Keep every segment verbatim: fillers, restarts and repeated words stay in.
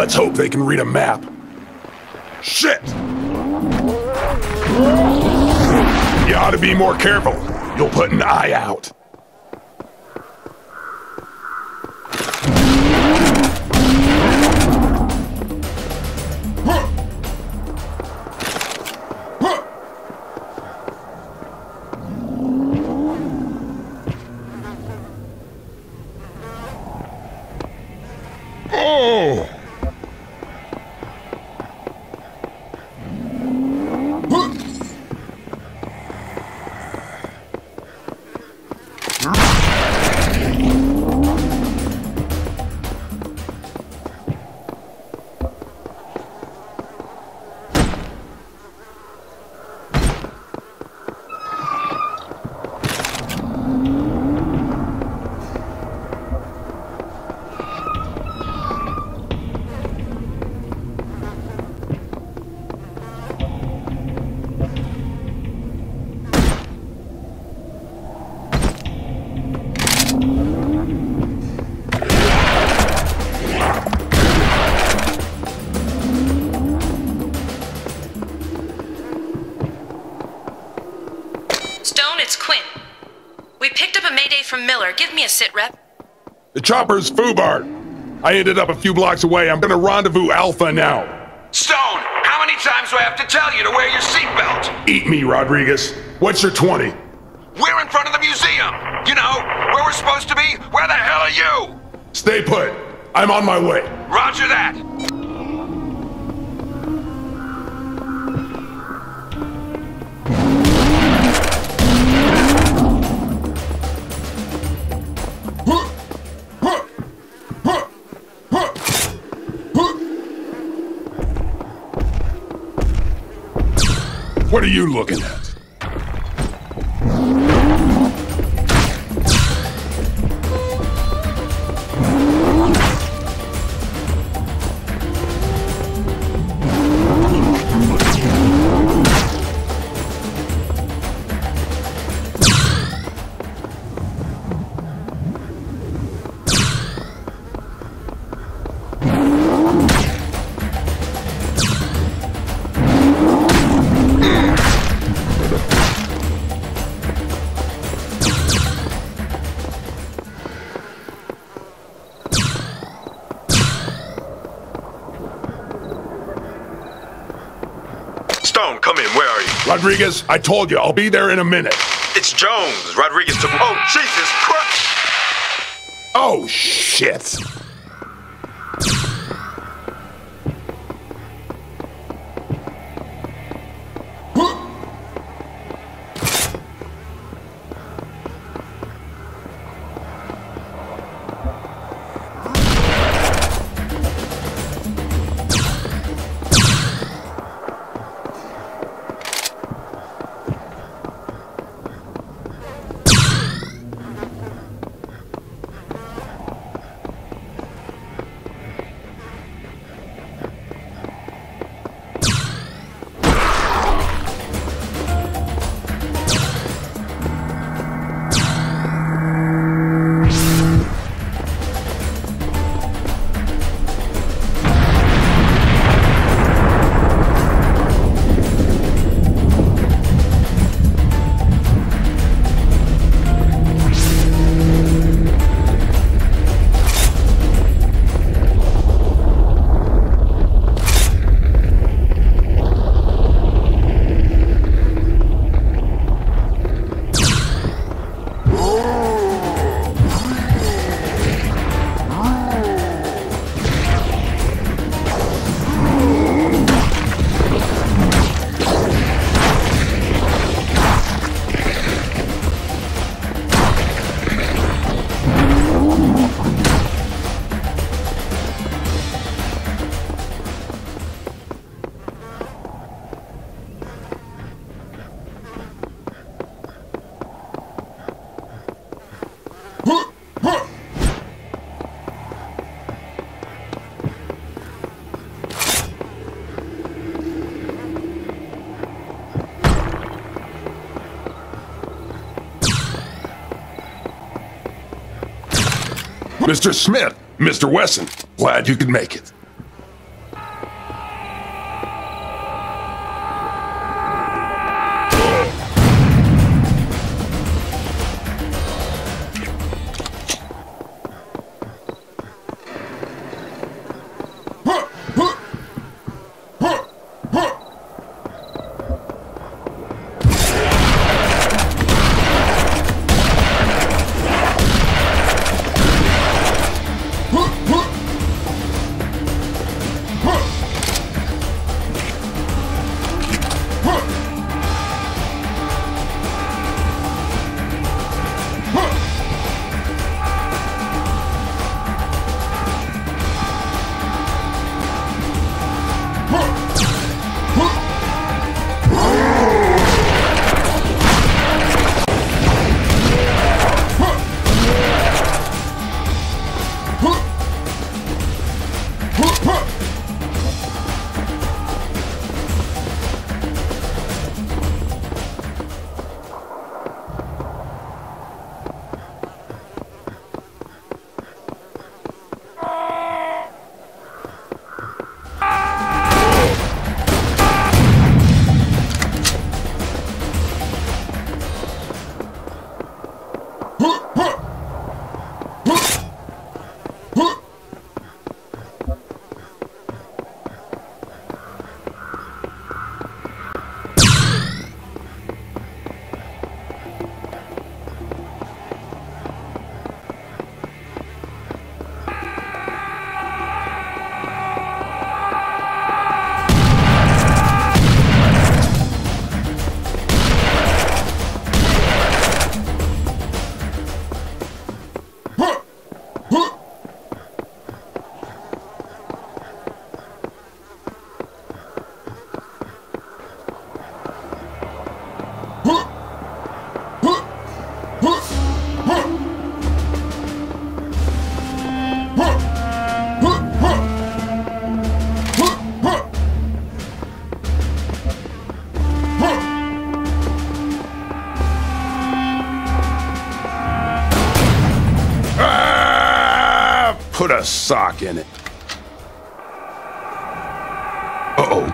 Let's hope they can read a map. Shit! You ought to be more careful. You'll put an eye out. Oh! From Miller. Give me a sit rep. The chopper's Fubart. I ended up a few blocks away. I'm gonna rendezvous Alpha now. Stone, how many times do I have to tell you to wear your seatbelt? Eat me, Rodriguez. What's your twenty? We're in front of the museum. You know, where we're supposed to be. Where the hell are you? Stay put. I'm on my way. Roger that. What are you looking at? Stone, come in. Where are you? Rodriguez, I told you, I'll be there in a minute. It's Jones. Rodriguez took... Oh, Jesus Christ! Oh, shit. Mister Smith, Mister Wesson, glad you could make it. Put a sock in it. Uh-oh.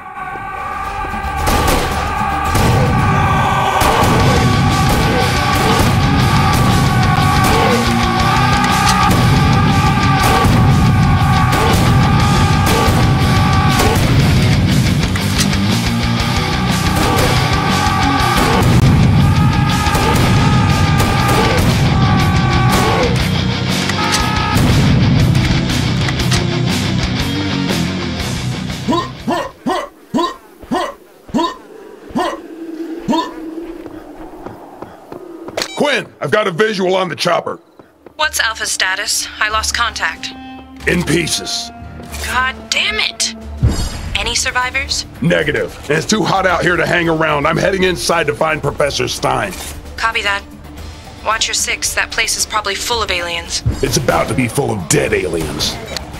Quinn, I've got a visual on the chopper. What's Alpha's status? I lost contact. In pieces. God damn it! Any survivors? Negative. And it's too hot out here to hang around. I'm heading inside to find Professor Stein. Copy that. Watch your six. That place is probably full of aliens. It's about to be full of dead aliens.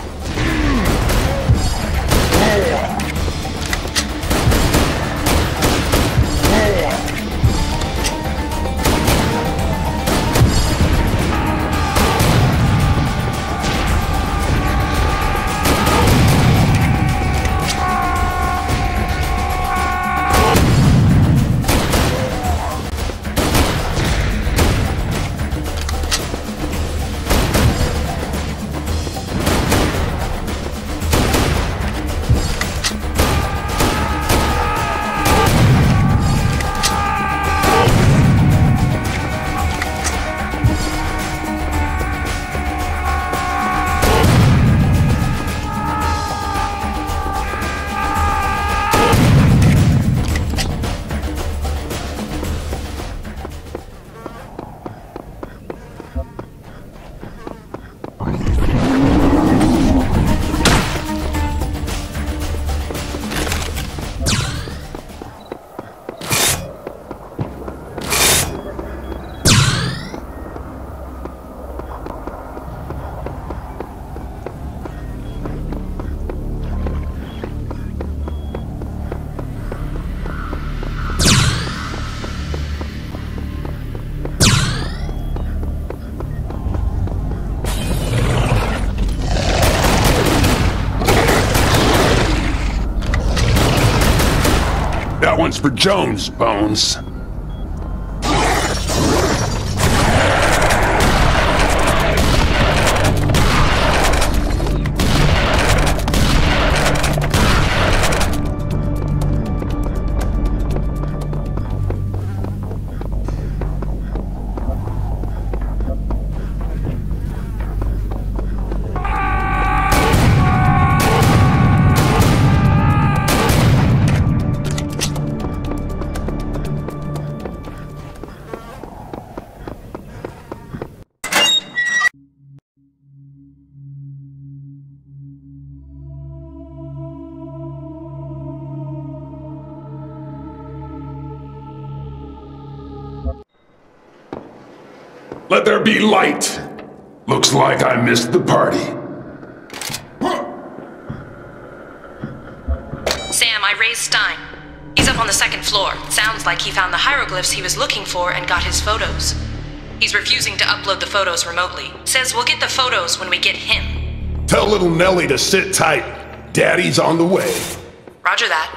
That one's for Jones, Bones. Let there be light. Looks like I missed the party. Sam, I raised Stein. He's up on the second floor. Sounds like he found the hieroglyphs he was looking for and got his photos. He's refusing to upload the photos remotely. Says we'll get the photos when we get him. Tell little Nellie to sit tight. Daddy's on the way. Roger that.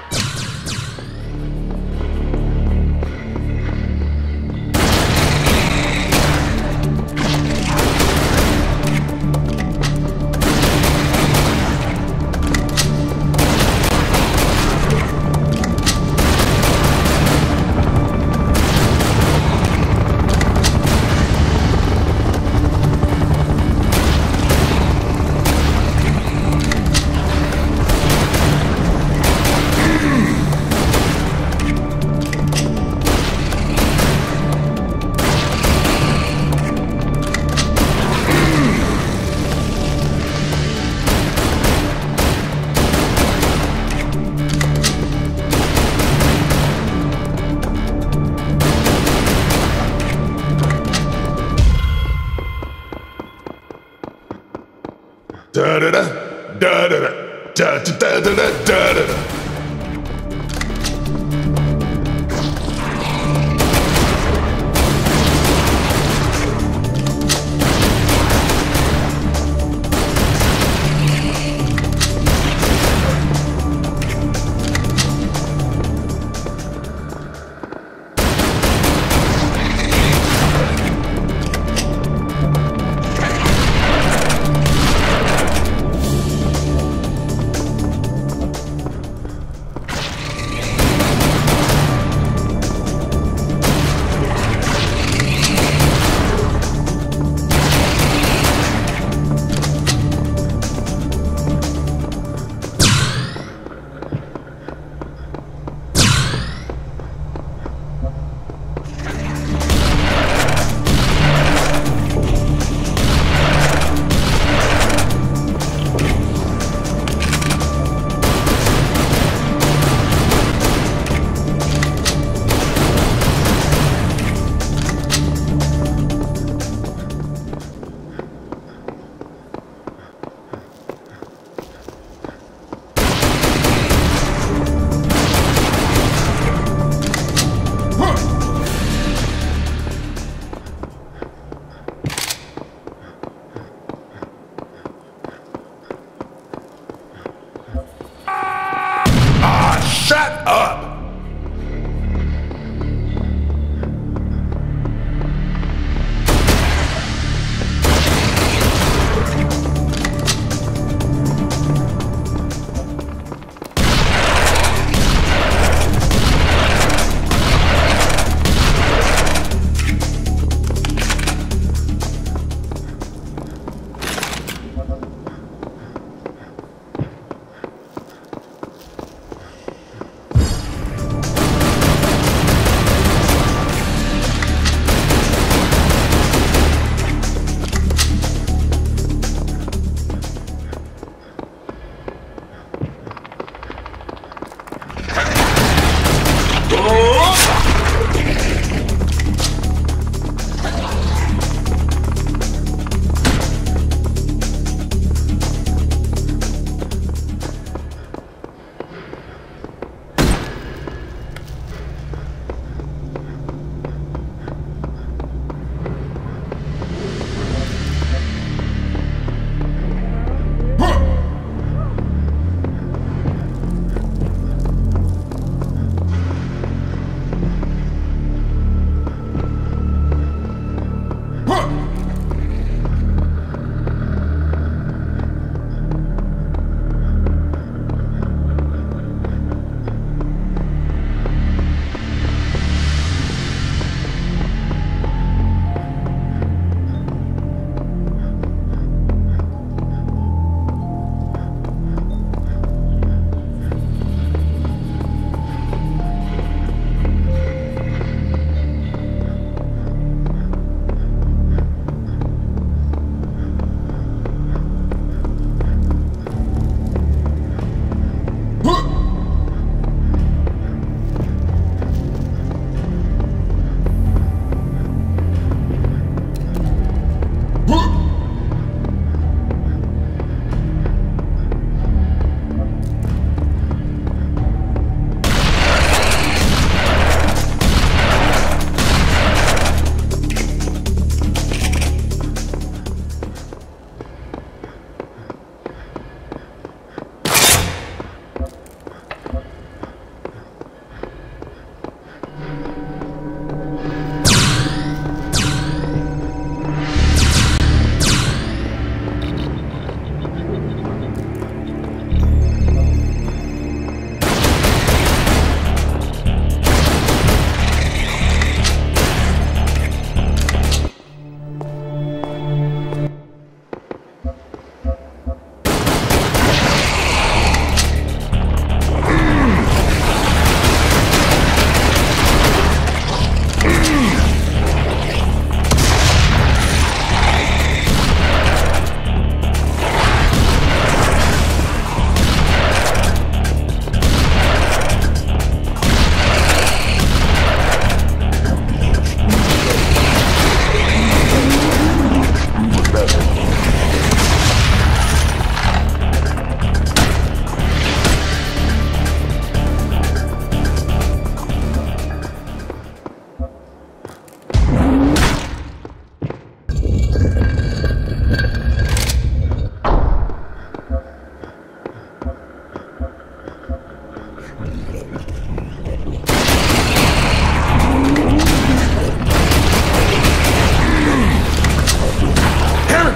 Da da da da da da da da da da da da.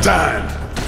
time.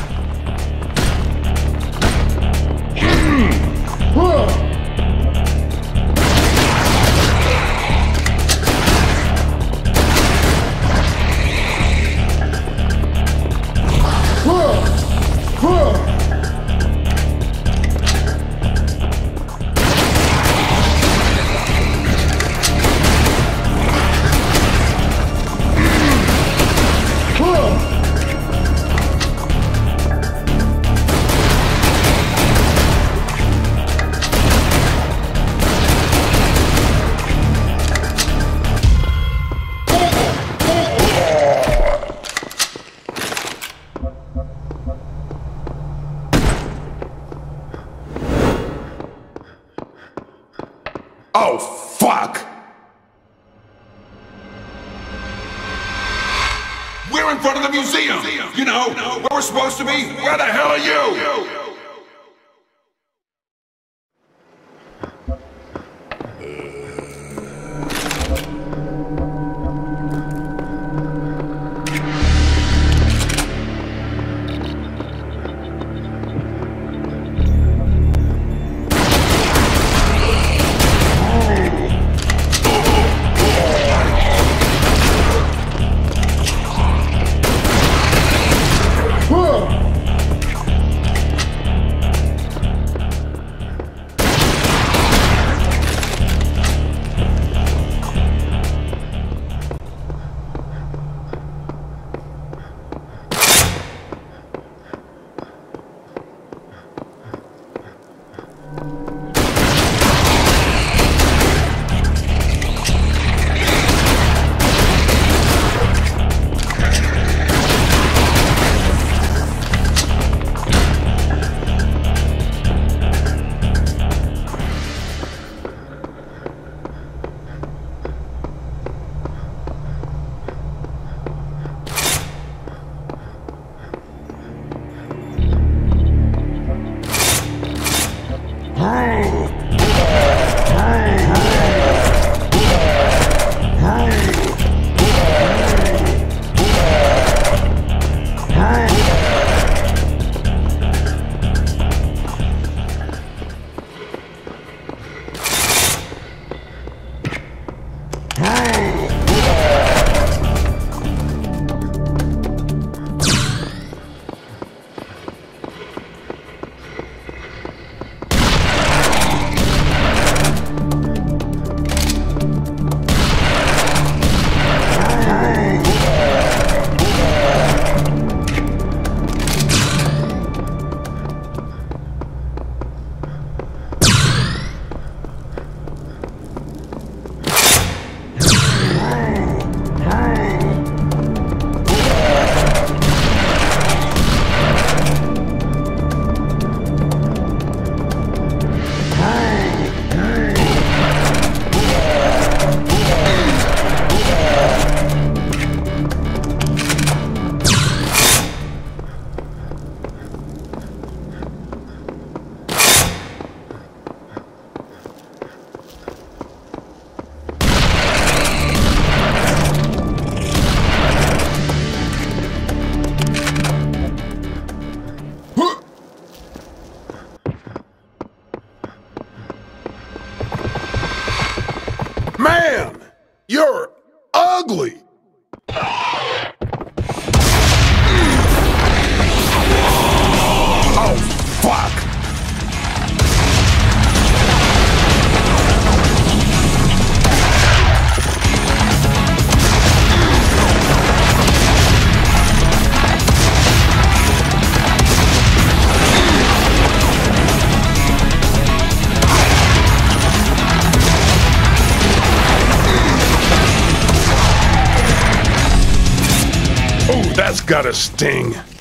Oh, fuck! We're in front of the museum! You know, where we're supposed to be? Where the hell are you? Man, you're ugly. Oh, fuck. Ooh, that's gotta sting.